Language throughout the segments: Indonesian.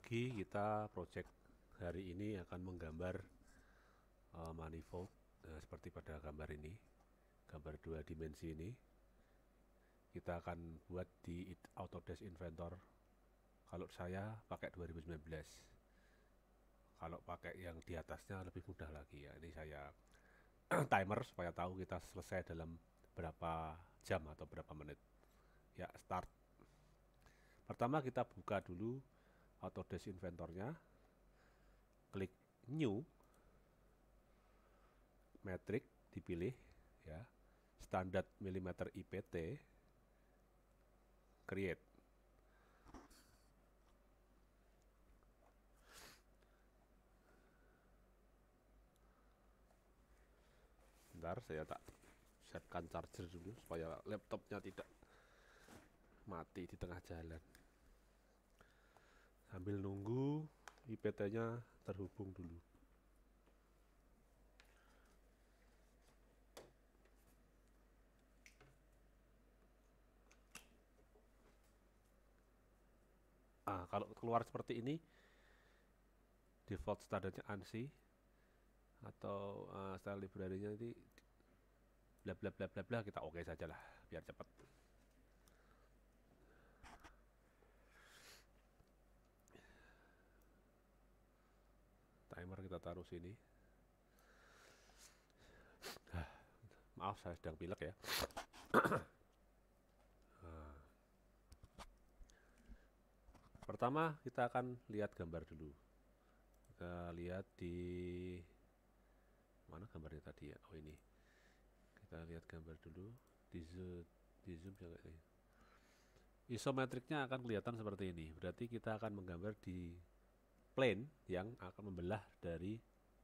lagi, kita project hari ini akan menggambar manifold seperti pada gambar ini, gambar 2 dimensi ini. Kita akan buat di Autodesk Inventor. Kalau saya pakai 2019. Kalau pakai yang di atasnya lebih mudah lagi ya. Ini saya timer supaya tahu kita selesai dalam berapa jam atau berapa menit. Ya, start. Pertama kita buka dulu Autodesk Inventornya, klik New, Metric dipilih ya, standar milimeter IPT, create. Bentar, saya tak setkan charger dulu supaya laptopnya tidak mati di tengah jalan. Sambil nunggu IPT-nya terhubung dulu. Kalau keluar seperti ini, default standarnya ANSI atau style library-nya ini bla bla bla bla bla, kita oke saja lah biar cepat. Timer kita taruh sini. Maaf, saya sedang pilek ya. Pertama kita akan lihat gambar dulu. Kita lihat di mana gambarnya tadi ya? Oh, ini. Kita lihat gambar dulu di zoom jangan ini. Isometriknya akan kelihatan seperti ini. Berarti kita akan menggambar di plane yang akan membelah dari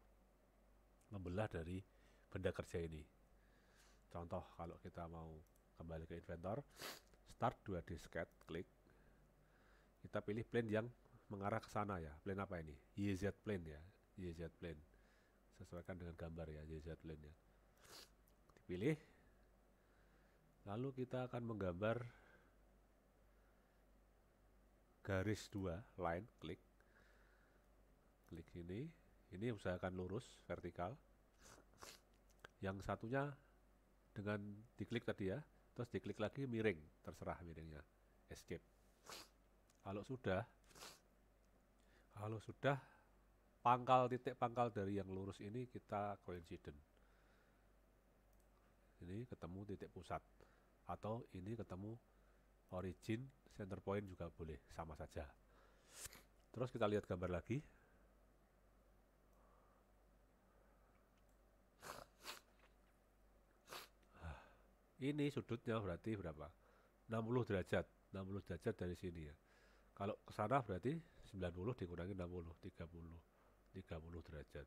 benda kerja ini. Contoh, kalau kita mau kembali ke Inventor, start 2D sketch, klik. Kita pilih plane yang mengarah ke sana ya. Plane apa ini? YZ plane ya. YZ plane. Sesuaikan dengan gambar ya, YZ plane ya. Dipilih. Lalu kita akan menggambar garis 2, line, klik. Klik ini. Ini usahakan lurus, vertikal. Yang satunya dengan diklik tadi ya, terus diklik lagi miring, terserah miringnya. Escape. Kalau sudah titik pangkal dari yang lurus ini kita coincident. Ini ketemu titik pusat atau ini ketemu origin, center point juga boleh, sama saja. Terus kita lihat gambar lagi. Ini sudutnya berarti berapa? 60 derajat. 60 derajat dari sini ya. Kalau ke sana berarti 90 dikurangi 60, 30 derajat.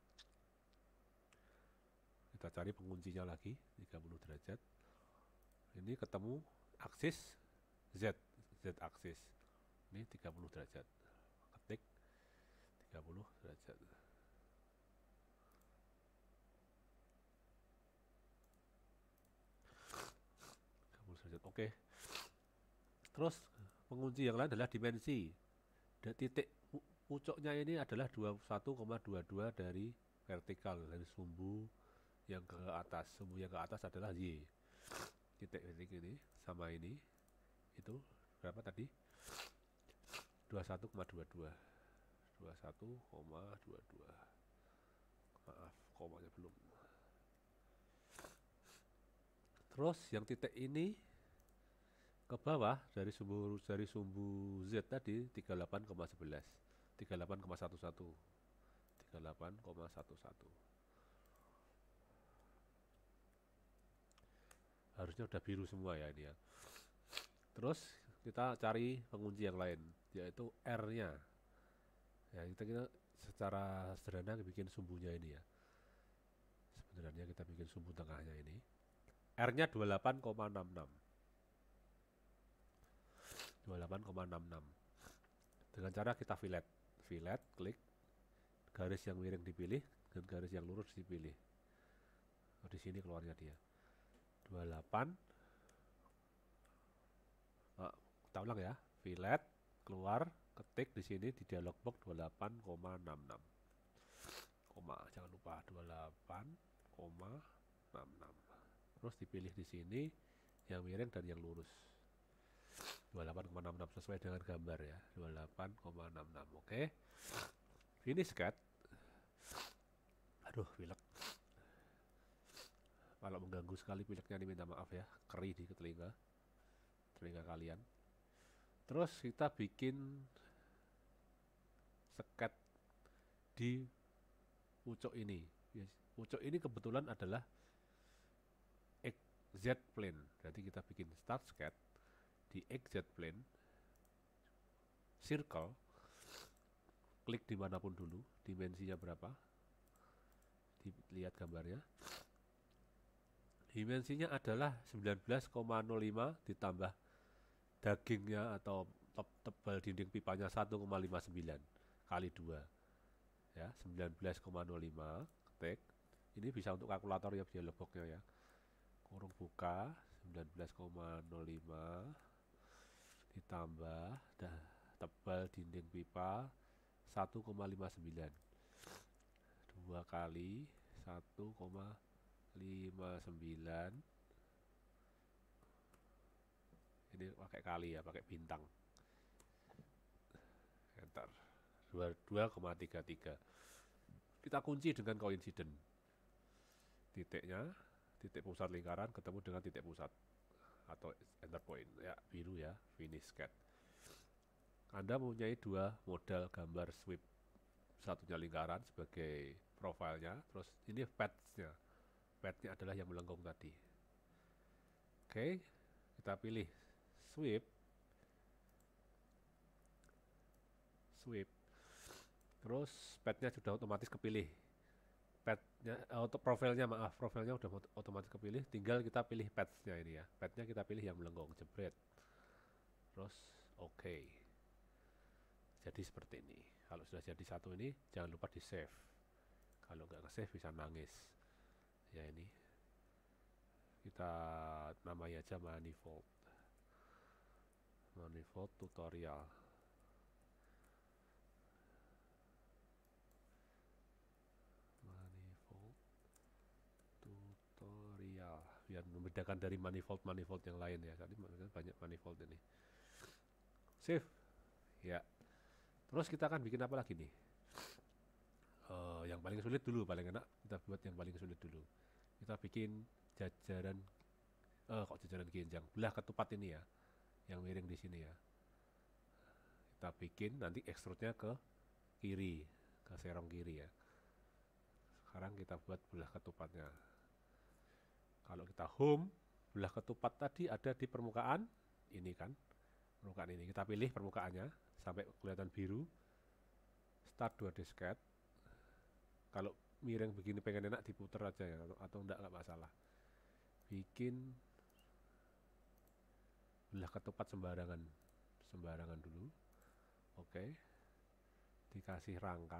Kita cari penguncinya lagi, 30 derajat. Ini ketemu aksis Z, Z aksis. Ini 30 derajat. Ketik 30 derajat. Oke. Terus pengunci yang lain adalah dimensi. Dan titik pucuknya ini adalah 21,22 dari vertikal, dari sumbu yang ke atas. Sumbu yang ke atas adalah Y. Titik ini sama ini. Itu berapa tadi? 21,22. 21,22. Maaf, komanya belum. Terus yang titik ini ke bawah dari sumbu Z tadi 38,11. 38,11. 38,11. Harusnya udah biru semua ya ini ya. Terus kita cari pengunci yang lain, yaitu R-nya. Ya, kita secara sederhana bikin sumbunya ini ya. Sebenarnya kita bikin sumbu tengahnya ini. R-nya 28,66. 28,66. Dengan cara kita fillet, klik, garis yang miring dipilih dan garis yang lurus dipilih. Oh, di sini keluarnya dia 28. Kita ulang ya, fillet, keluar, ketik di sini di dialog box 28,66, koma, jangan lupa 28,66. Terus dipilih di sini yang miring dan yang lurus. 28,66 sesuai dengan gambar ya. 28,66. Oke. Finish cut. Aduh, pilek. Kalau mengganggu sekali pileknya ini minta maaf ya. Keri di telinga kalian. Terus kita bikin sket di pucuk ini. Pucuk ini kebetulan adalah XZ plane. Jadi kita bikin start sket di XZ plane, circle, klik dimanapun dulu, dimensinya berapa, dilihat gambarnya. Dimensinya adalah 19,05 ditambah dagingnya atau tebal dinding pipanya 1,59 kali 2 ya, 19,05 ketik. Ini bisa untuk kalkulator ya, dialog boxnya ya, kurung buka 19,05 ditambah tebal dinding pipa 1,59, 2 kali 1,59. Ini pakai kali ya, pakai bintang. Enter. 22,33. Kita kunci dengan coincident. Titiknya, titik pusat lingkaran ketemu dengan titik pusat atau enter point ya, biru ya, finish cut. Anda mempunyai dua modal gambar sweep, satunya lingkaran sebagai profilnya, terus ini pathnya. Pathnya adalah yang melengkung tadi. Oke, kita pilih sweep, terus pathnya sudah otomatis kepilih. Pathnya profilnya udah otomatis kepilih, tinggal kita pilih pathnya ini ya. Pathnya kita pilih yang melengkung, jebret. Terus oke. Jadi seperti ini. Kalau sudah jadi satu ini, jangan lupa di save. Kalau nggak nge-save bisa nangis. Ya ini. Kita namai aja manifold. Manifold tutorial. Manifold tutorial. Biar membedakan dari manifold yang lain ya. Tadi banyak manifold ini. Save. Ya. Terus kita akan bikin apa lagi nih? Yang paling sulit dulu, paling enak kita buat yang paling sulit dulu. Kita bikin jajaran, kok jajaran genjang, belah ketupat ini ya, yang miring di sini ya. Kita bikin nanti ekstrudnya ke kiri, ke serong kiri ya. Sekarang kita buat belah ketupatnya. Kalau kita home, belah ketupat tadi ada di permukaan ini kan, permukaan ini. Kita pilih permukaannya sampai kelihatan biru. Start 2D sketch. Kalau miring begini pengen enak diputer aja ya, atau enggak masalah. Bikin belah ketupat sembarangan dulu. Oke. Dikasih rangka.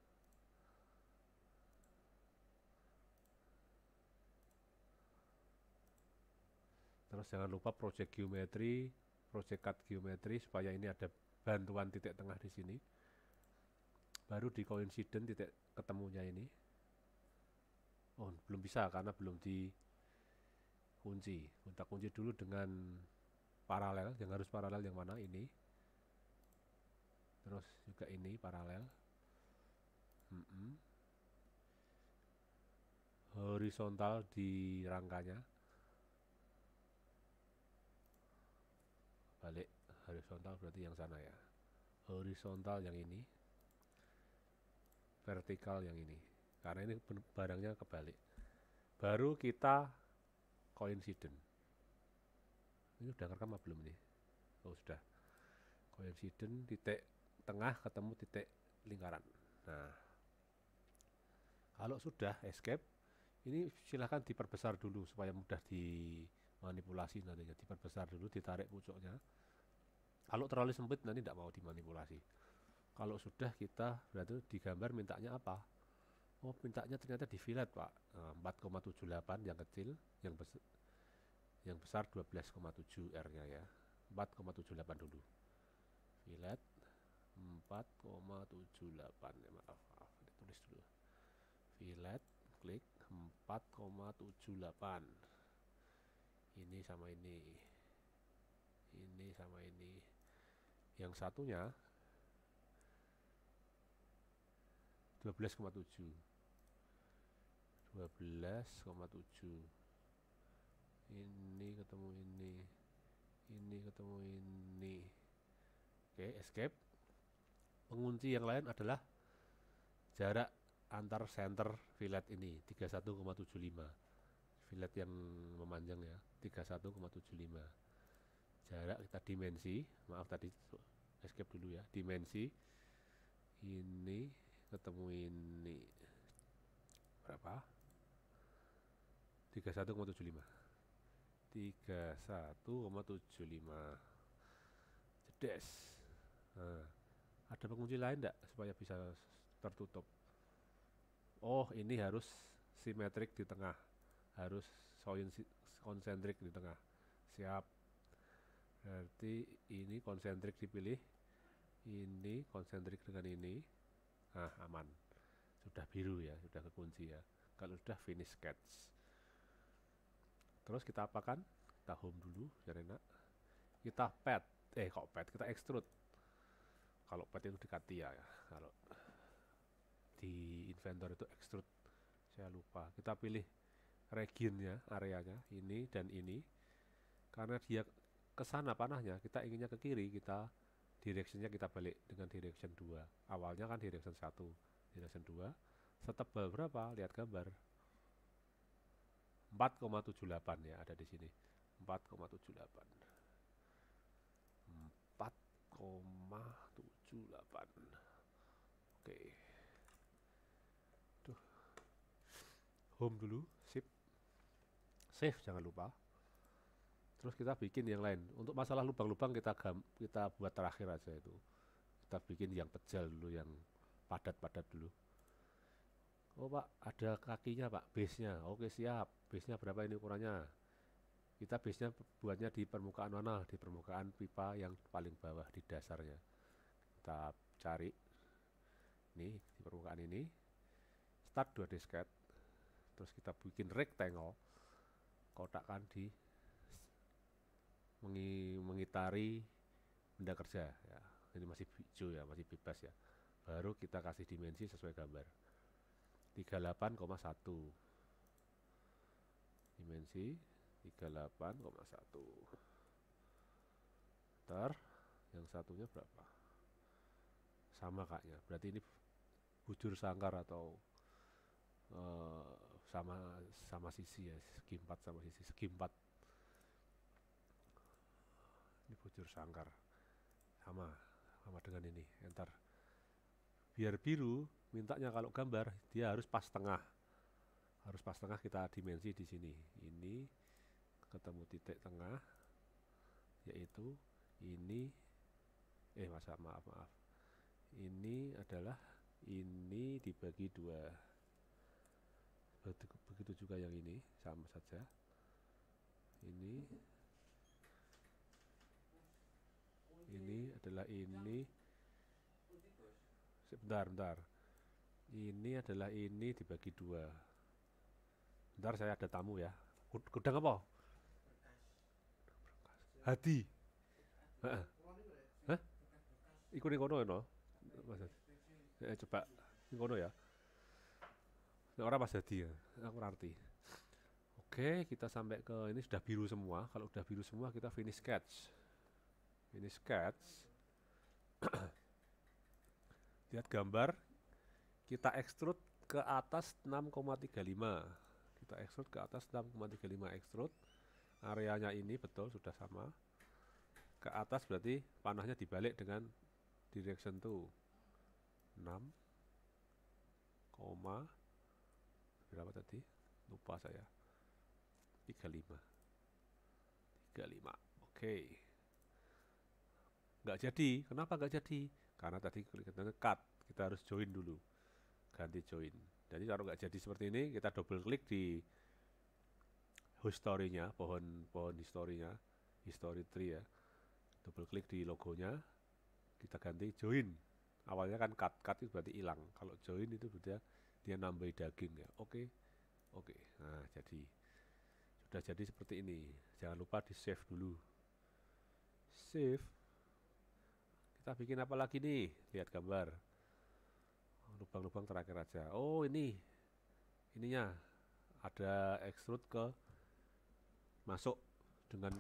Terus jangan lupa project geometry, project cut geometry supaya ini ada bantuan titik tengah di sini. Baru di coincident titik ketemunya ini. Oh, belum bisa karena belum dikunci. Kita kunci dulu dengan paralel, yang harus paralel yang mana ini. Terus juga ini paralel. Horizontal di rangkanya. Balik horizontal berarti yang sana ya. Horizontal yang ini. Vertikal yang ini. Karena ini barangnya kebalik. Baru kita coincident. Ini udah ngerekam belum nih? Oh sudah. Coincident titik tengah ketemu titik lingkaran. Nah, kalau sudah escape, ini silahkan diperbesar dulu supaya mudah dimanipulasi nantinya. Diperbesar dulu, ditarik pucuknya. Kalau terlalu sempit nanti tidak mau dimanipulasi. Kalau sudah kita berarti digambar mintanya apa? Oh, mintanya ternyata di fillet Pak. 4,78 yang kecil, yang besar 12,7 R-nya ya. 4,78 dulu. Fillet 4,78 ya, maaf ditulis dulu. Fillet klik 4,78. Ini sama ini sama ini. Yang satunya 12,7. 12,7. Ini ketemu ini ketemu ini. Oke, escape. Pengunci yang lain adalah jarak antar center fillet ini 31,75. Fillet yang memanjang ya, 31,75. Jarak kita dimensi, maaf tadi escape dulu ya, dimensi ini ketemu ini berapa? 31,75. 31,75. Jedes. Nah, ada pengunci lain enggak supaya bisa tertutup? Oh, ini harus simetrik di tengah. Harus konsentrik di tengah. Siap. Berarti ini konsentrik dipilih. Ini konsentrik dengan ini. Nah, aman. Sudah biru ya, sudah kekunci ya. Kalau sudah finish sketch. Terus kita apakan? Kita home dulu, biar enak. Kita pad. Kok pad? Kita extrude. Kalau pad itu di Katia ya. Kalau di Inventor itu extrude. Saya lupa. Kita pilih regionnya, areanya, ini dan ini. Karena dia ke sana panahnya, kita inginnya ke kiri, kita directionnya kita balik dengan direction 2. Awalnya kan direction 1, direction 2. Setebal berapa? Lihat gambar. 4,78 ya, ada di sini. 4,78. 4,78. Oke. Tuh. Home dulu, sip. Save jangan lupa. Terus kita bikin yang lain. Untuk masalah lubang-lubang kita buat terakhir aja itu. Kita bikin yang pejal dulu, yang padat-padat dulu. Oh Pak, ada kakinya Pak, base-nya. Oke siap, base-nya berapa ini ukurannya? Kita base-nya buatnya di permukaan mana? Di permukaan pipa yang paling bawah, di dasarnya. Kita cari. Nih, di permukaan ini. Start 2D sketch. Terus kita bikin rectangle. Kotakkan di mengitari benda kerja ya. Ini masih hijau ya, masih bebas ya. Baru kita kasih dimensi sesuai gambar. 38,1. Dimensi 38,1. Ntar yang satunya berapa? Sama kaknya. Berarti ini bujur sangkar atau sama sisi ya, segi 4 sama sisi segi 4. Ini bujur sangkar. Sama dengan ini. Enter. Biar biru, mintanya kalau gambar dia harus pas tengah. Harus pas tengah, kita dimensi di sini. Ini ketemu titik tengah, yaitu ini. Maaf. Ini adalah ini dibagi 2. Begitu juga yang ini, sama saja. Ini adalah ini. Bentar. Ini adalah ini dibagi 2. Bentar, saya ada tamu ya. Gudang apa? Hadi. Heeh. Hah? Iku ning kono no. Coba ning kono ya. Nek ora Mas Hadi ya. Aku ngerti. Oke, kita sampai ke ini sudah biru semua. Kalau sudah biru semua kita finish sketch. Finish sketch. Lihat gambar. Kita extrude ke atas 6,35. Kita extrude ke atas 6,35 extrude. Areanya ini betul sudah sama. Ke atas berarti panahnya dibalik dengan direction 2. 6, berapa tadi? Lupa saya. 35. Oke. Nggak jadi. Kenapa nggak jadi? Karena tadi kita cut. Kita harus join dulu. Ganti join. Jadi kalau nggak jadi seperti ini, kita double klik di history-nya, pohon history-nya, history tree ya. Double klik di logonya, kita ganti join. Awalnya kan cut itu berarti hilang. Kalau join itu dia nambahi daging ya. Oke, oke. Nah, sudah jadi seperti ini. Jangan lupa di save dulu. Save. Kita bikin apa lagi nih? Lihat gambar. Lubang-lubang terakhir aja. Oh, ininya ada extrude ke masuk dengan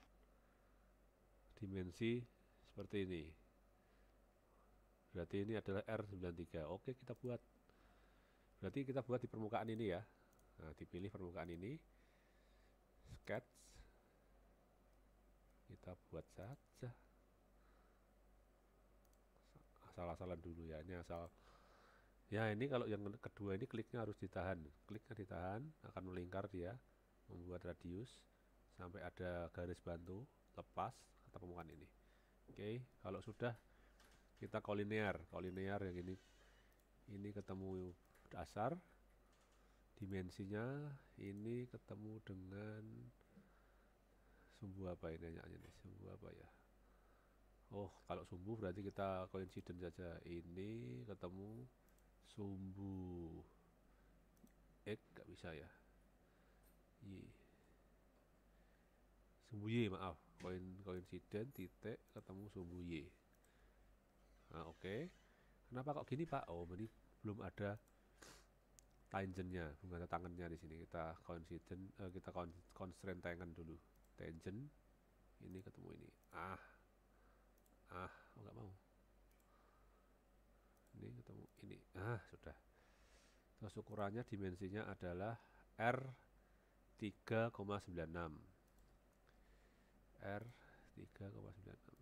dimensi seperti ini. Berarti ini adalah R93. Oke, kita buat. Berarti kita buat di permukaan ini ya. Nah, dipilih permukaan ini. Sketch. Kita buat saja. Asal-asalan dulu ya. Ini asal. Ya, ini kalau yang kedua ini kliknya harus ditahan. Kliknya ditahan, akan melingkar dia. Membuat radius. Sampai ada garis bantu. Lepas atau permukaan ini. Oke, kalau sudah kita kolinear yang ini ketemu dasar, dimensinya ini ketemu dengan sumbu apa ini nih, sumbu apa ya? Oh, kalau sumbu berarti kita coincident saja. Ini ketemu sumbu X, nggak bisa ya. Y. Sumbu Y, maaf. Coincident titik ketemu sumbu Y. Nah, oke. Kenapa kok gini, Pak? Oh, ini belum ada tangentnya, belum ada tangannya di sini. Kita kita constraint tangen dulu. Tangent ini ketemu ini. Nggak mau. Ini ketemu ini. Sudah. Terus ukurannya dimensinya adalah R3,96. R3,96.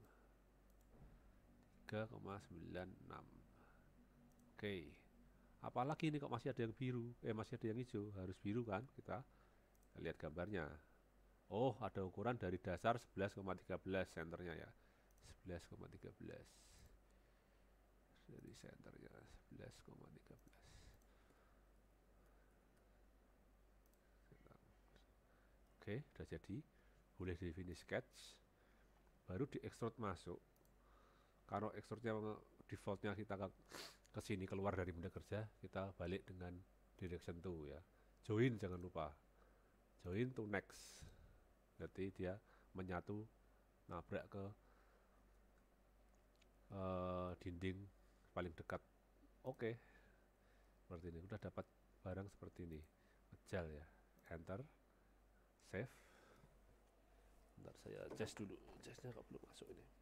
3,96. Oke. Apalagi ini kok masih ada yang biru, masih ada yang hijau, harus biru kan kita lihat gambarnya. Oh, ada ukuran dari dasar 11,13 senternya ya. 11,13. Dari senternya 11,13. Oke, sudah jadi. Boleh di finish sketch. Baru di extrude masuk. Kalau extrude-nya defaultnya kita ke sini keluar dari benda kerja, kita balik dengan direction to ya. Join jangan lupa. Join to next. Berarti dia menyatu nabrak ke dinding paling dekat. Oke. Seperti ini udah dapat barang seperti ini. Ngejal ya. Enter. Save. Bentar saya adjust dulu. Adjustnya kok belum masuk ini.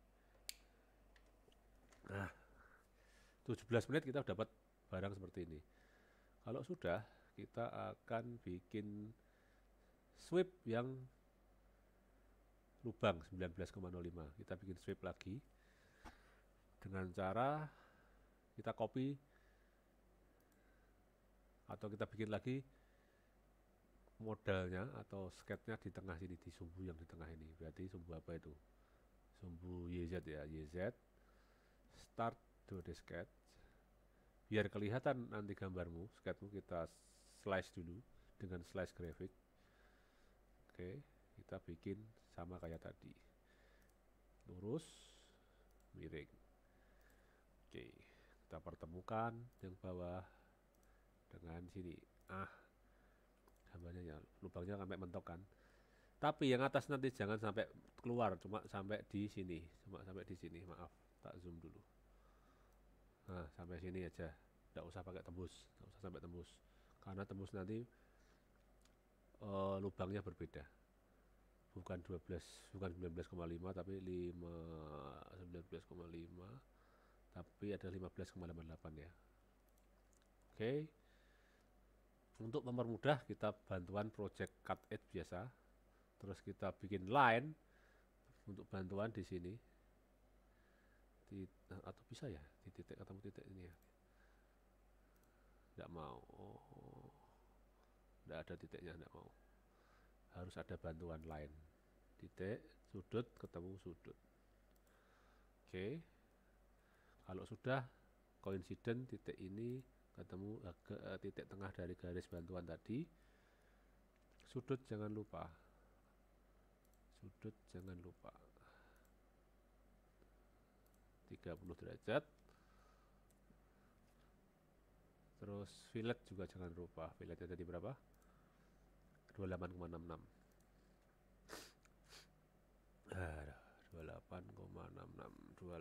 Nah, 17 menit kita dapat barang seperti ini. Kalau sudah, kita akan bikin sweep yang lubang 19,05. Kita bikin sweep lagi dengan cara kita copy atau kita bikin lagi modalnya atau sketchnya di tengah sini, di sumbu yang di tengah ini. Berarti sumbu apa itu? Sumbu YZ ya, YZ. Start 2D sketch. Biar kelihatan nanti gambarmu, sketchmu kita slice dulu dengan slice grafik. Oke, kita bikin sama kayak tadi. Lurus, miring. Oke, kita pertemukan yang bawah dengan sini. Gambarnya ya, lubangnya sampai mentok kan. Tapi yang atas nanti jangan sampai keluar, cuma sampai di sini. Maaf, tak zoom dulu. Nah, sampai sini aja. Tidak usah pakai tembus, tidak usah sampai tembus. Karena tembus nanti lubangnya berbeda. Bukan 19,5 tapi 19,5 tapi ada 15,88 ya. Oke. Untuk mempermudah kita bantuan project cut edge biasa. Terus kita bikin line untuk bantuan di sini. Atau bisa ya di titik ketemu titik ini ya. Tidak mau. Tidak ada titiknya, tidak mau. Harus ada bantuan line. Titik, sudut, ketemu sudut. Oke. Kalau sudah coincident titik ini ketemu titik tengah dari garis bantuan tadi. Sudut jangan lupa. 30 derajat. Terus fillet juga jangan lupa, filletnya tadi berapa? 28,66. 28,66,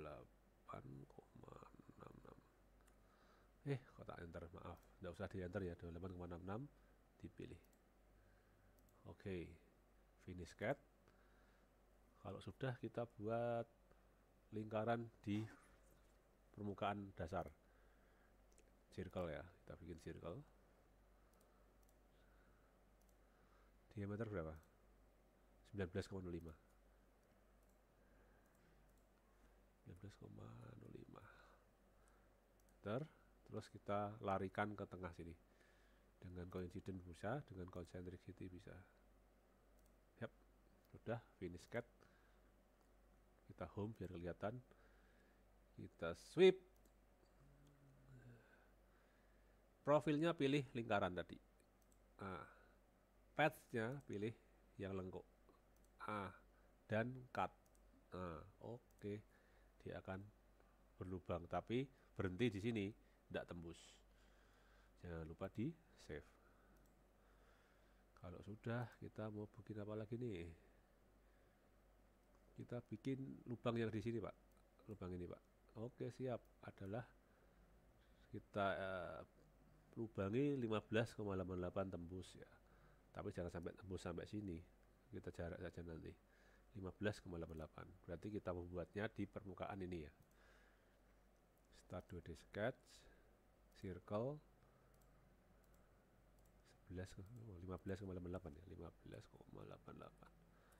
28,66. Kok tak enter, maaf, nggak usah di enter ya, 28,66 dipilih. Oke, finish cut. Kalau sudah, kita buat lingkaran di permukaan dasar, circle ya, kita bikin circle. Diameter berapa? 19,05. 19,05 terus kita larikan ke tengah sini dengan coincident bisa, dengan concentricity bisa. Yap, sudah finish cut. Kita home biar kelihatan, kita sweep, profilnya pilih lingkaran tadi, path-nya pilih yang lengkuk, dan cut. Oke. Dia akan berlubang, tapi berhenti di sini, tidak tembus. Jangan lupa di save. Kalau sudah, kita mau bikin apa lagi nih? Kita bikin lubang yang di sini, Pak. Lubang ini, Pak. Oke, siap. Adalah kita lubangi 15,88 tembus ya. Tapi jangan sampai tembus sampai sini. Kita jarak saja nanti. 15,88. Berarti kita membuatnya di permukaan ini ya. Start 2D sketch, circle 15,88 ya, 15,88.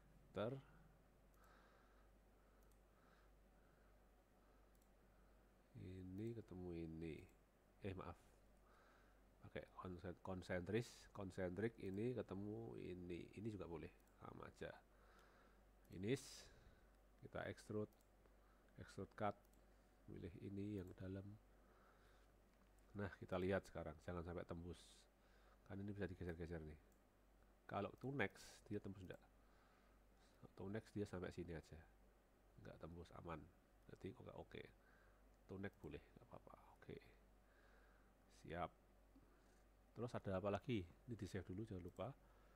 Ini ketemu ini. Maaf. Pakai konsentrik ini ketemu ini. Ini juga boleh, sama aja. Finish, kita extrude cut, pilih ini yang dalam. Nah, kita lihat sekarang, jangan sampai tembus, kan ini bisa digeser-geser nih. Kalau to next dia tembus enggak? To next dia sampai sini aja, enggak tembus, aman. Jadi oke. To next boleh, enggak apa-apa. Oke, siap. Terus ada apa lagi? Ini di save dulu, jangan lupa.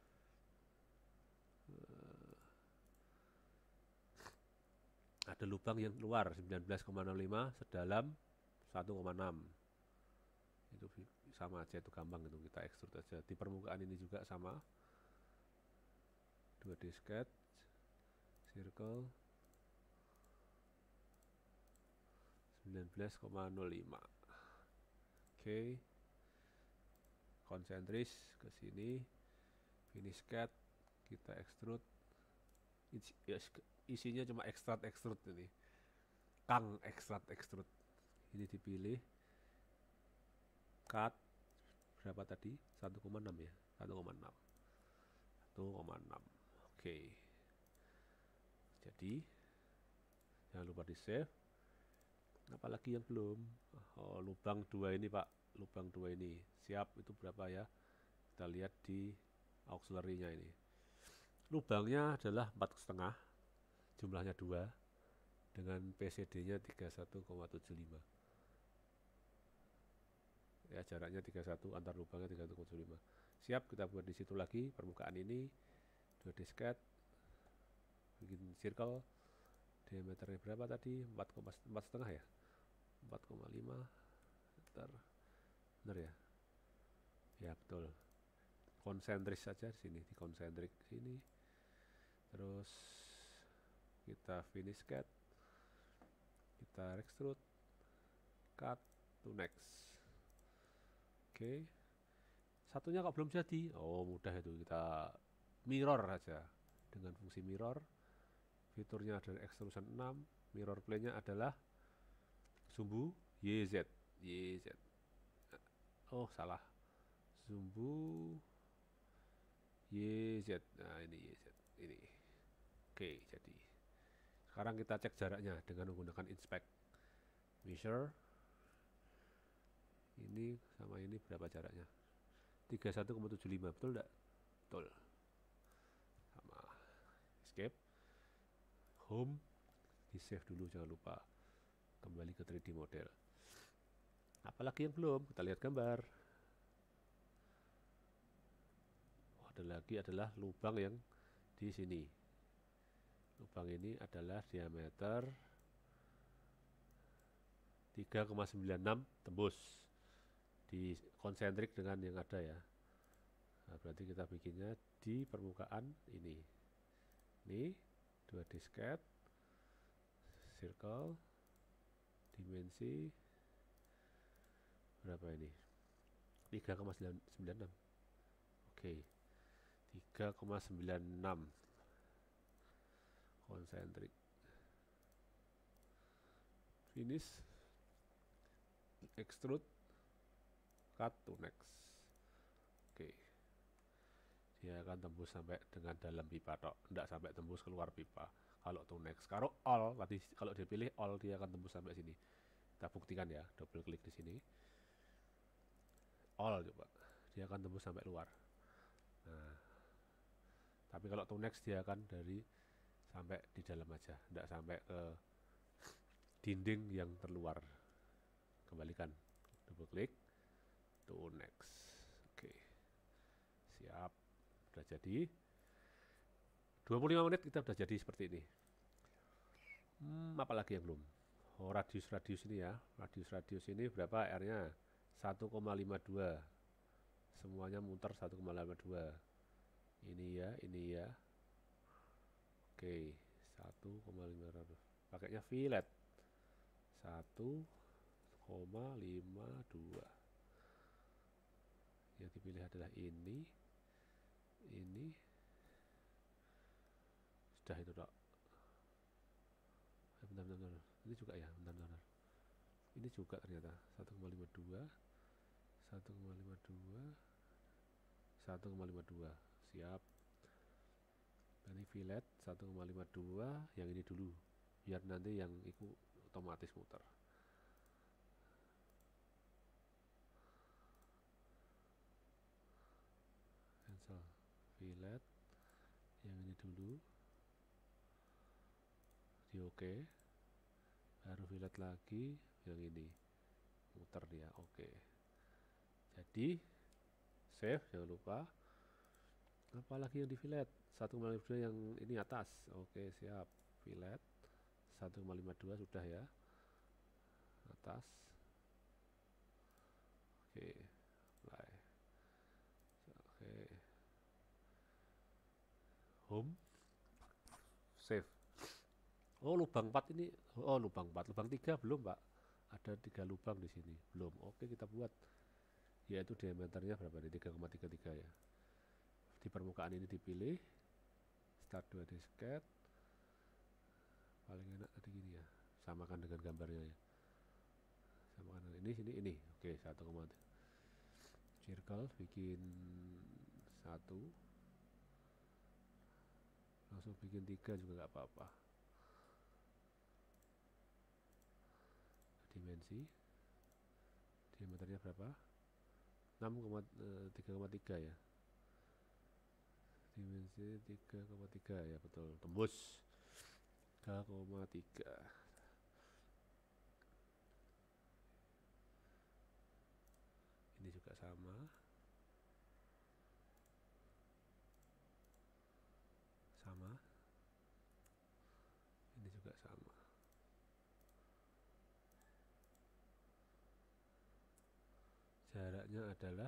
Ada lubang yang keluar 19,05 sedalam 1,6. Itu sama aja, itu gampang, itu kita extrude aja. Di permukaan ini juga sama. 2D sketch, circle 19,05. Oke. Konsentris ke sini. Finish cut, kita extrude. Isinya cuma extrude ini, Kang extrude. Ini dipilih, cut berapa tadi? 1,6 ya, 1,6. Oke. Jadi jangan lupa di save. Apalagi yang belum? Lubang 2 ini, Pak. Lubang 2 ini siap. Itu berapa ya? Kita lihat di auxiliary-nya ini. Lubangnya adalah 4,5, jumlahnya 2, dengan PCD-nya 31,75. Ya, jaraknya 31, antar lubangnya 31,75. Siap, kita buat di situ lagi permukaan ini. 2D sketch, bikin circle. Diameternya berapa tadi? 4,5 ya? 4,5 meter. Benar ya? Ya, betul. Konsentrik saja di sini, di konsentrik sini. Terus kita finish cut, kita extrude, cut to next. Oke. Satunya kok belum jadi? Mudah itu, kita mirror aja dengan fungsi mirror. Fiturnya adalah extrusion 6, mirror plane-nya adalah sumbu YZ. Salah. Sumbu YZ. Nah, ini YZ. Ini. Oke, jadi sekarang kita cek jaraknya dengan menggunakan inspect. Measure. Ini sama ini berapa jaraknya? 31,75, betul enggak? Betul. Sama. Escape. Home. Di save dulu, jangan lupa. Kembali ke 3D model. Apalagi yang belum? Kita lihat gambar. ada lagi adalah lubang yang di sini. Lubang ini adalah diameter 3,96 tembus di konsentrik dengan yang ada ya. Nah, berarti kita bikinnya di permukaan ini. Ini 2 disket, circle, dimensi berapa ini? 3,96. Oke. 3,96 konsentrik. Finish, extrude, cut to next. Oke. Dia akan tembus sampai dengan dalam pipa tok, enggak sampai tembus keluar pipa. Kalau to next, kalau all tadi, kalau dipilih all dia akan tembus sampai sini. Kita buktikan ya, double klik di sini. All coba, dia akan tembus sampai luar. Nah, tapi kalau to next dia akan dari sampai di dalam aja, enggak sampai ke dinding yang terluar. Kembalikan, double klik, to next. Oke, siap, udah jadi. 25 menit kita udah jadi seperti ini. Apalagi yang belum? Oh, radius ini ya, radius ini berapa R-nya? 1,52. Semuanya muter 1,52. Ini ya. Oke, 1,500. Pakainya fillet 1,52. Yang dipilih adalah ini sudah itu dok. Bentar. Ini juga ya, bentar. Ini juga ternyata 1,52. Siap. Ini fillet 1,52, yang ini dulu biar nanti yang itu otomatis muter. Cancel fillet, yang ini dulu di oke. Baru fillet lagi yang ini muter dia. Oke. Jadi save, jangan lupa. Apalagi yang di fillet 1,52 yang ini atas. Oke, siap. Fillet 1,52 sudah ya, atas. Oke, play. Oke, home, save. Oh, lubang 4 ini. Oh, lubang 4, lubang 3 belum pak, ada 3 lubang di sini belum. Oke, kita buat, yaitu diameternya berapa nih, 3,33 ya. Di permukaan ini dipilih, start 2 disket. Paling enak tadi gini ya, samakan dengan gambarnya ya, samakan ini sini ini. Oke, 1,3 circle, bikin 1, langsung bikin 3 juga nggak apa-apa. Dimensi, diameternya berapa? 3,3 ya, dimensi 3,3 ya, betul, tembus 3,3. Ini juga sama, ini juga sama. Jaraknya adalah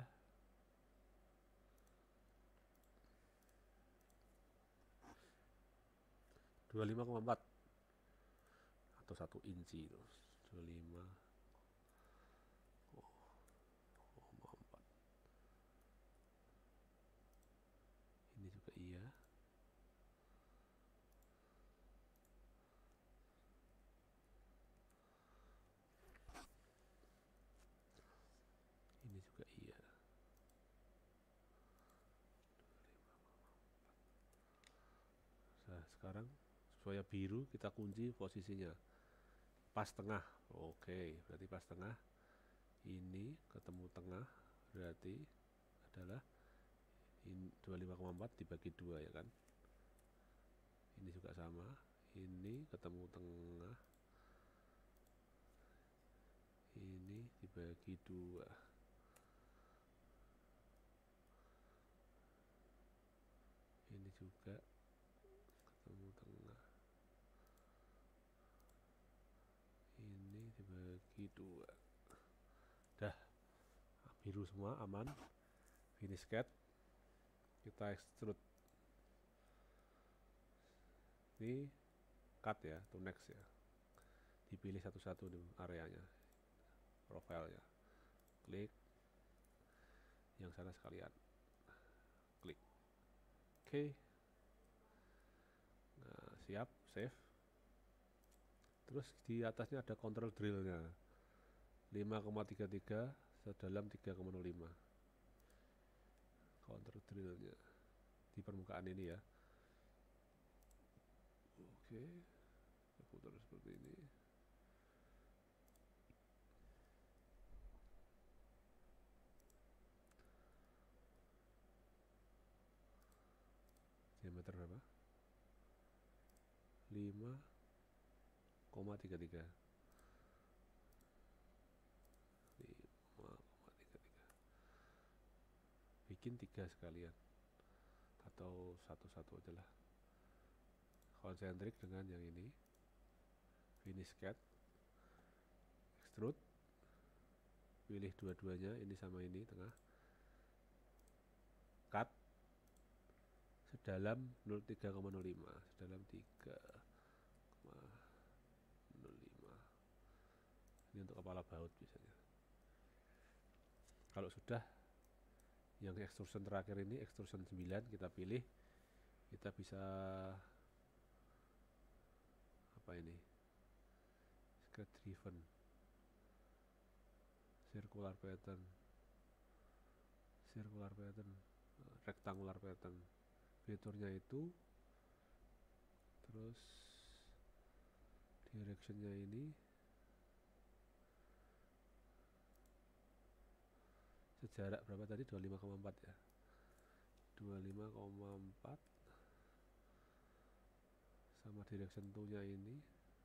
25,4 atau 1 inci itu, 25,4. Ini juga iya. Ini juga iya. Nah, sekarang supaya biru kita kunci posisinya pas tengah. Oke, berarti pas tengah. Ini ketemu tengah, berarti adalah 25,4 dibagi 2 ya kan. Ini juga sama, ini ketemu tengah, ini dibagi 2. juga ketemu tengah, ini dibagi 2. Dah biru semua, aman. Finish cut, kita extrude. Ini cut ya, to next ya. Dipilih satu-satu di areanya, profilnya, klik yang sana sekalian, klik oke. Nah, siap, save. Terus di atasnya ada control drillnya, 5,33 sedalam 3,05. Control drillnya di permukaan ini ya. Oke, putar seperti ini. Diameter berapa? 5,33. 5,33. Bikin 3 sekalian atau satu-satu aja lah. Konsentrik dengan yang ini. Finish cut, extrude, pilih dua-duanya, ini sama ini tengah, cut sedalam 3,05, sedalam 3,05. Ini untuk kepala baut biasanya. Kalau sudah, yang extrusion terakhir ini extrusion 9 kita pilih, kita bisa apa ini, sketch driven, circular pattern, rectangular pattern. Fiturnya itu, terus directionnya ini, sejarak berapa tadi, 25,4 ya, 25,4 sama direction 2 nya ini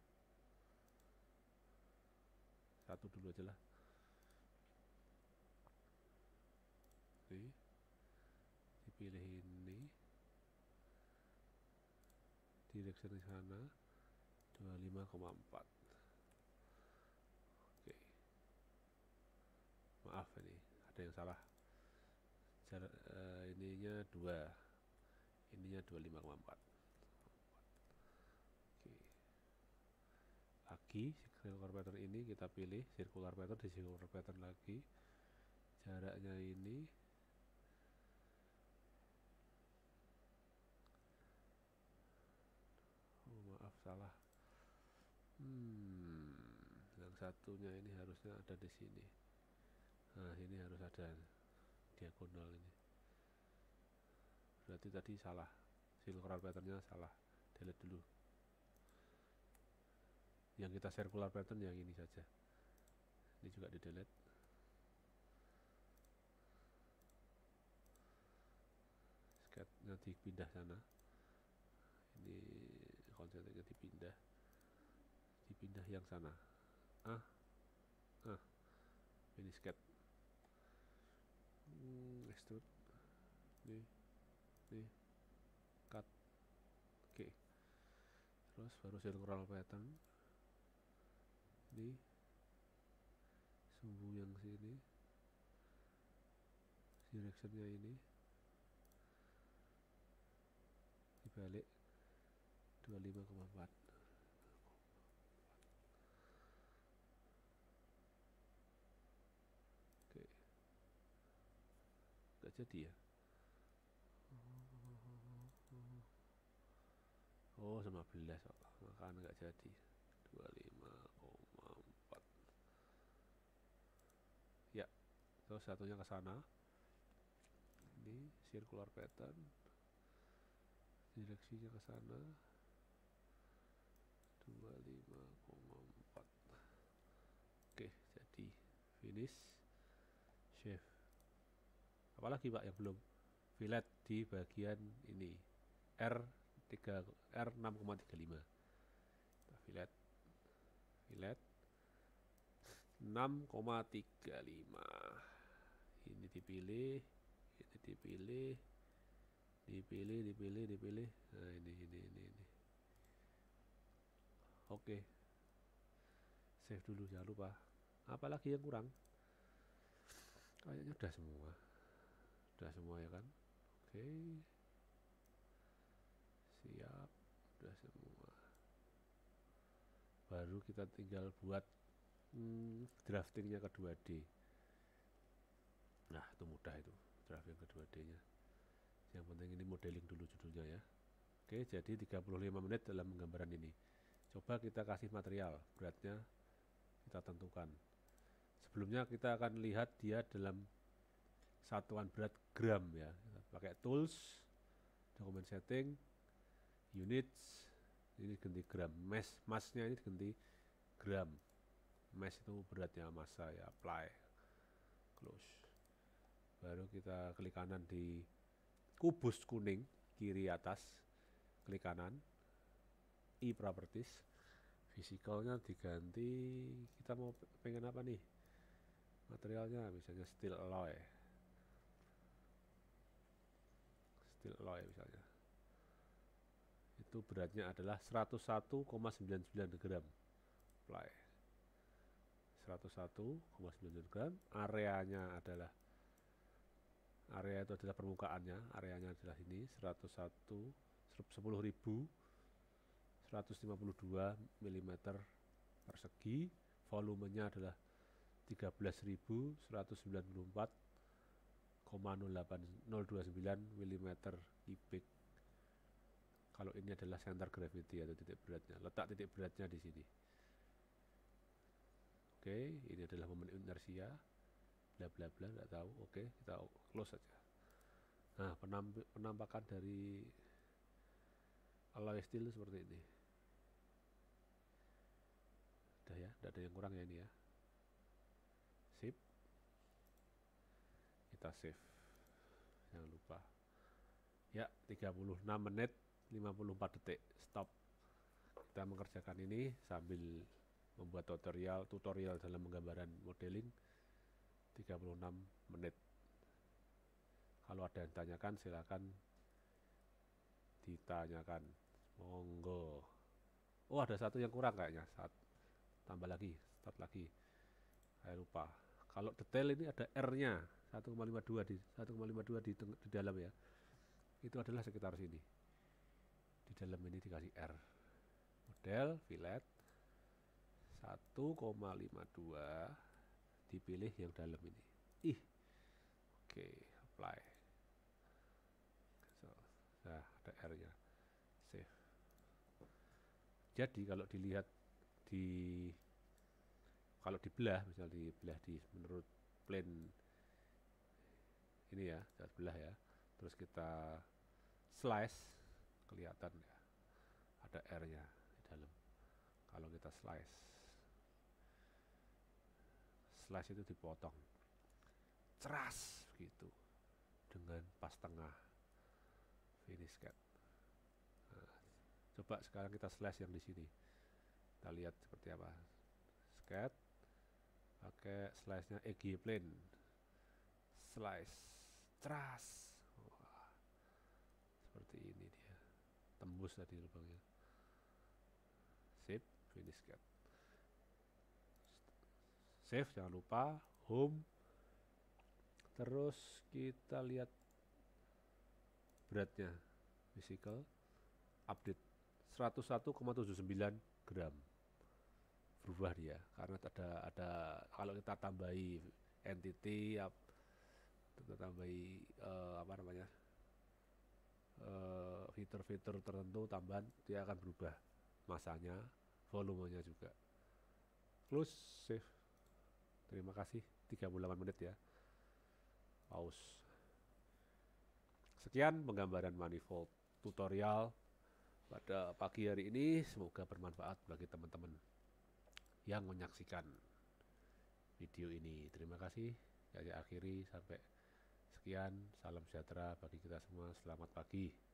satu dulu aja lah. Oke, dipilih ini, direction di sana 25,4. Oke, maaf ini ada yang salah, ininya 2, ininya 25,4. Oke, lagi circular pattern ini kita pilih, circular pattern di circular pattern lagi, jaraknya ini maaf salah, yang satunya ini harusnya ada di sini. Nah, ini harus ada diagonal ini, berarti tadi salah, circular patternnya salah, delete dulu. Yang kita circular pattern yang ini saja, ini juga di delete. Sketchnya dipindah sana, ini konsentriknya dipindah yang sana. Ini sketch, extrude, nih, cut. Oke, terus baru circular pattern, ini sumbu yang sini, directionnya ini dibalik 25,4. Oke, gak jadi ya. Oh, 15 kok, makanya gak jadi 25,4 ya. Terus satunya ke sana, ini circular pattern, direksinya ke sana 25,4. Oke, jadi finish, shave. Apalagi Pak yang belum? Fillet di bagian ini, R6,35. Fillet 6,35. Ini dipilih, dipilih. Nah, ini. Oke, save dulu, jangan lupa. Apalagi yang kurang? Kayaknya udah semua ya kan. Oke, siap, udah semua. Baru kita tinggal buat draftingnya ke 2D. Nah, itu mudah itu, drafting ke 2D nya. Yang penting ini modeling dulu judulnya ya. Oke, jadi 35 menit dalam penggambaran ini. Coba kita kasih material, beratnya kita tentukan. Sebelumnya kita akan lihat dia dalam satuan berat gram ya. Kita pakai tools, dokumen setting, units, ini ganti gram, massnya ini ganti gram. Mass itu beratnya, massa ya, apply, close. Baru kita klik kanan di kubus kuning kiri atas, klik kanan, properties, physicalnya diganti. Kita mau pengen apa nih materialnya, misalnya steel alloy misalnya. Itu beratnya adalah 101,99 gram. Apply. 101,99 gram. Area itu adalah permukaannya. Areanya adalah ini 10.152 mm persegi. Volumenya adalah 13.194,029 mm kubik. Kalau ini adalah center gravity atau titik beratnya, letak titik beratnya di sini. Oke, ini adalah momen inersia, bla bla bla, nggak tahu. Oke, kita close saja. Nah, penampakan dari alloy steel seperti ini. Udah ya, tidak ada yang kurang ya ini ya. Sip. Kita save. Jangan lupa. Ya, 36 menit 54 detik. Stop. Kita mengerjakan ini sambil membuat tutorial dalam penggambaran modeling 36 menit. Kalau ada yang tanyakan silakan ditanyakan. Monggo. Oh, ada satu yang kurang kayaknya. Tambah lagi, start lagi. Saya lupa. Kalau detail ini ada R-nya 1,52 di dalam ya. Itu adalah sekitar sini. Di dalam ini dikasih R. Model fillet 1,52, dipilih yang dalam ini. Oke, apply. Nah, ada R-nya. Save. Jadi kalau dilihat kalau dibelah, misal dibelah menurut plane ini ya, kita belah ya. Terus kita slice, kelihatan ya, ada R-nya di dalam. Kalau kita slice itu dipotong, ceras begitu, dengan pas tengah, finish cut. Nah, coba sekarang kita slice yang di sini. Kita lihat seperti apa. Scat, pakai slice-nya EG plane, slice, ceras. Wah, seperti ini dia, tembus tadi lubangnya. Sip, finish cut. Save, jangan lupa, home. Terus kita lihat beratnya, physical, update 101,79 gram. Berubah dia karena ada kalau kita tambahi entity, kita tambahi fitur-fitur tertentu tambahan, dia akan berubah masanya, volumenya juga. Close, save. Terima kasih, 38 menit ya. Pause. Sekian penggambaran manifold tutorial pada pagi hari ini. Semoga bermanfaat bagi teman-teman yang menyaksikan video ini. Terima kasih. Saya akhiri sampai sekian. Salam sejahtera bagi kita semua. Selamat pagi.